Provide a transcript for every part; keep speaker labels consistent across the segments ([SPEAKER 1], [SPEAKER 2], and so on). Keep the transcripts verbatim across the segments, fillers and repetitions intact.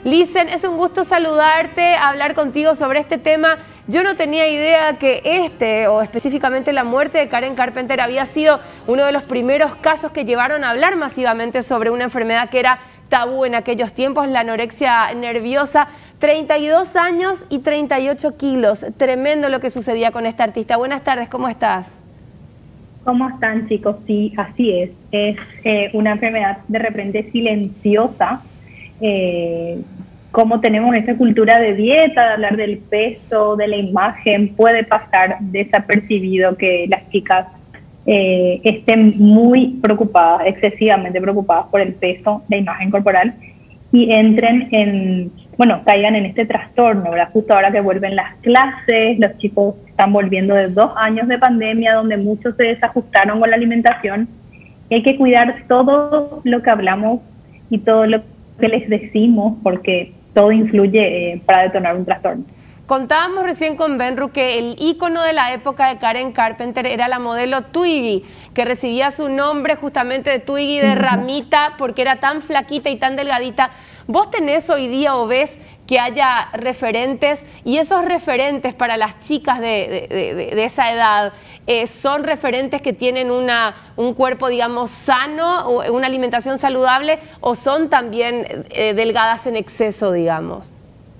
[SPEAKER 1] Licen, es un gusto saludarte, hablar contigo sobre este tema. Yo no tenía idea que este, o específicamente la muerte de Karen Carpenter, había sido uno de los primeros casos que llevaron a hablar masivamente sobre una enfermedad que era tabú en aquellos tiempos, la anorexia nerviosa. treinta y dos años y treinta y ocho kilos. Tremendo lo que sucedía con esta artista. Buenas tardes, ¿cómo estás?
[SPEAKER 2] ¿Cómo están, chicos? Sí, así es. Es eh, una enfermedad de repente silenciosa. Eh, como tenemos esa cultura de dieta, de hablar del peso, de la imagen, puede pasar desapercibido que las chicas eh, estén muy preocupadas, excesivamente preocupadas por el peso, la imagen corporal, y entren en, bueno, caigan en este trastorno, ¿verdad? Justo ahora que vuelven las clases, los chicos están volviendo de dos años de pandemia, donde muchos se desajustaron con la alimentación. Hay que cuidar todo lo que hablamos y todo lo que les decimos, porque todo influye eh, para detonar un trastorno.
[SPEAKER 1] Contábamos recién con Benru que el ícono de la época de Karen Carpenter era la modelo Twiggy, que recibía su nombre justamente de Twiggy, de ramita, porque era tan flaquita y tan delgadita. ¿Vos tenés hoy día o ves que haya referentes, y esos referentes para las chicas de, de, de, de esa edad eh, son referentes que tienen una, un cuerpo, digamos, sano, o una alimentación saludable, o son también eh, delgadas en exceso, digamos?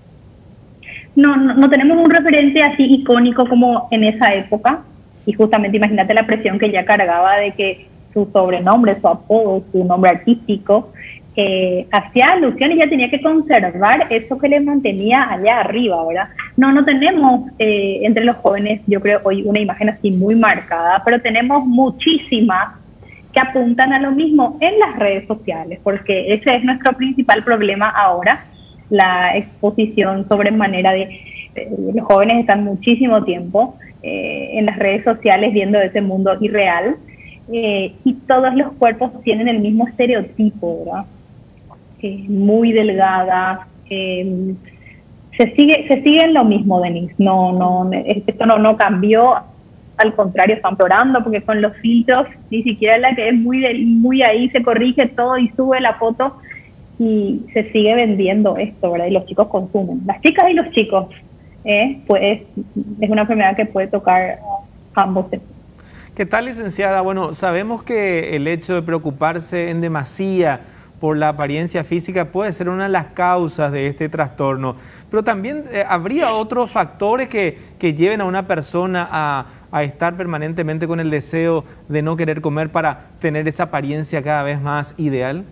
[SPEAKER 2] No, no, no tenemos un referente así icónico como en esa época, y justamente imagínate la presión que ella cargaba de que su sobrenombre, su apodo, su nombre artístico, eh, hacía alusión, y ella tenía que conservar eso que le mantenía allá arriba, ¿verdad? No, no tenemos eh, entre los jóvenes, yo creo, hoy una imagen así muy marcada, pero tenemos muchísimas que apuntan a lo mismo en las redes sociales, porque ese es nuestro principal problema ahora, la exposición sobremanera de, de los jóvenes están muchísimo tiempo eh, en las redes sociales viendo ese mundo irreal, eh, y todos los cuerpos tienen el mismo estereotipo, ¿verdad? Eh, muy delgadas, eh, se sigue se sigue en lo mismo, Denise, no, no, esto no, no cambió, al contrario, están empeorando, porque con los filtros, ni siquiera la que es muy, de, muy ahí, se corrige todo y sube la foto, y se sigue vendiendo esto, ¿verdad? Y los chicos consumen. Las chicas y los chicos, ¿eh? Pues es una enfermedad que puede tocar a ambos.
[SPEAKER 3] ¿Qué tal, licenciada? Bueno, sabemos que el hecho de preocuparse en demasía por la apariencia física puede ser una de las causas de este trastorno, pero también eh, habría otros factores que, que lleven a una persona a, a estar permanentemente con el deseo de no querer comer para tener esa apariencia cada vez más ideal.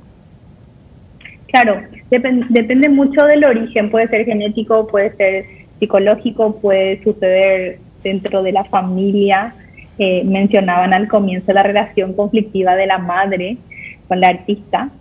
[SPEAKER 2] Claro, depend, depende mucho del origen, puede ser genético, puede ser psicológico, puede suceder dentro de la familia. Eh, mencionaban al comienzo la relación conflictiva de la madre con la artista,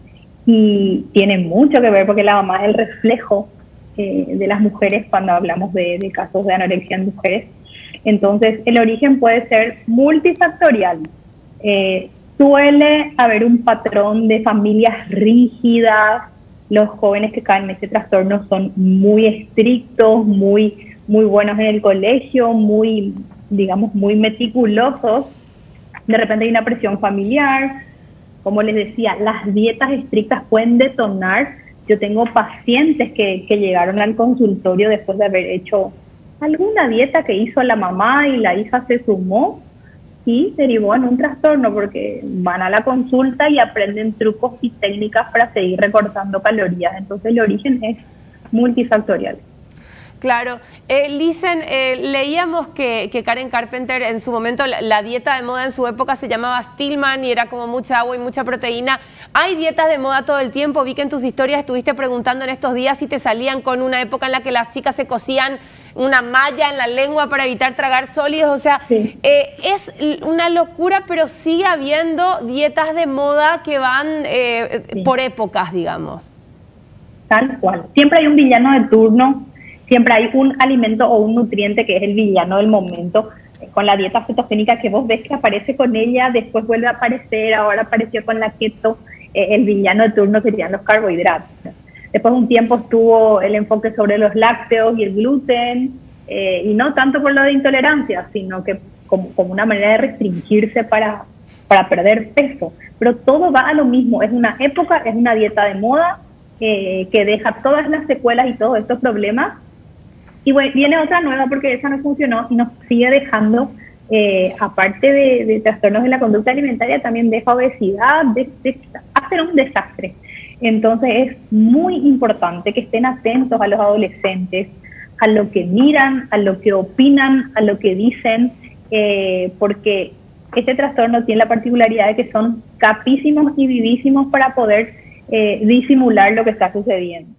[SPEAKER 2] y tiene mucho que ver porque la mamá es el reflejo eh, de las mujeres cuando hablamos de, de casos de anorexia en mujeres. Entonces, el origen puede ser multifactorial. Eh, suele haber un patrón de familias rígidas. Los jóvenes que caen en este trastorno son muy estrictos, muy, muy buenos en el colegio, muy, digamos, muy meticulosos. De repente hay una presión familiar. Como les decía, las dietas estrictas pueden detonar. Yo tengo pacientes que, que llegaron al consultorio después de haber hecho alguna dieta que hizo la mamá y la hija se sumó, y derivó en un trastorno, porque van a la consulta y aprenden trucos y técnicas para seguir recortando calorías. Entonces el origen es multifactorial.
[SPEAKER 1] Claro. Eh, Licen, eh, leíamos que, que Karen Carpenter en su momento, la, la dieta de moda en su época se llamaba Stillman y era como mucha agua y mucha proteína. Hay dietas de moda todo el tiempo. Vi que en tus historias estuviste preguntando en estos días si te salían con una época en la que las chicas se cosían una malla en la lengua para evitar tragar sólidos. O sea, sí. eh, es una locura, pero sigue habiendo dietas de moda que van eh, sí. por épocas, digamos.
[SPEAKER 2] Tal cual. Siempre hay un villano de turno. Siempre hay un alimento o un nutriente que es el villano del momento. Con la dieta cetogénica que vos ves que aparece con ella, después vuelve a aparecer, ahora apareció con la keto, eh, el villano de turno serían los carbohidratos. Después de un tiempo estuvo el enfoque sobre los lácteos y el gluten, eh, y no tanto por lo de intolerancia, sino que como, como una manera de restringirse para, para perder peso. Pero todo va a lo mismo, es una época, es una dieta de moda, eh, que deja todas las secuelas y todos estos problemas. Y bueno, viene otra nueva porque esa no funcionó y nos sigue dejando, eh, aparte de, de trastornos de la conducta alimentaria, también deja obesidad, de, de, hacer un desastre. Entonces es muy importante que estén atentos a los adolescentes, a lo que miran, a lo que opinan, a lo que dicen, eh, porque este trastorno tiene la particularidad de que son capísimos y vivísimos para poder eh, disimular lo que está sucediendo.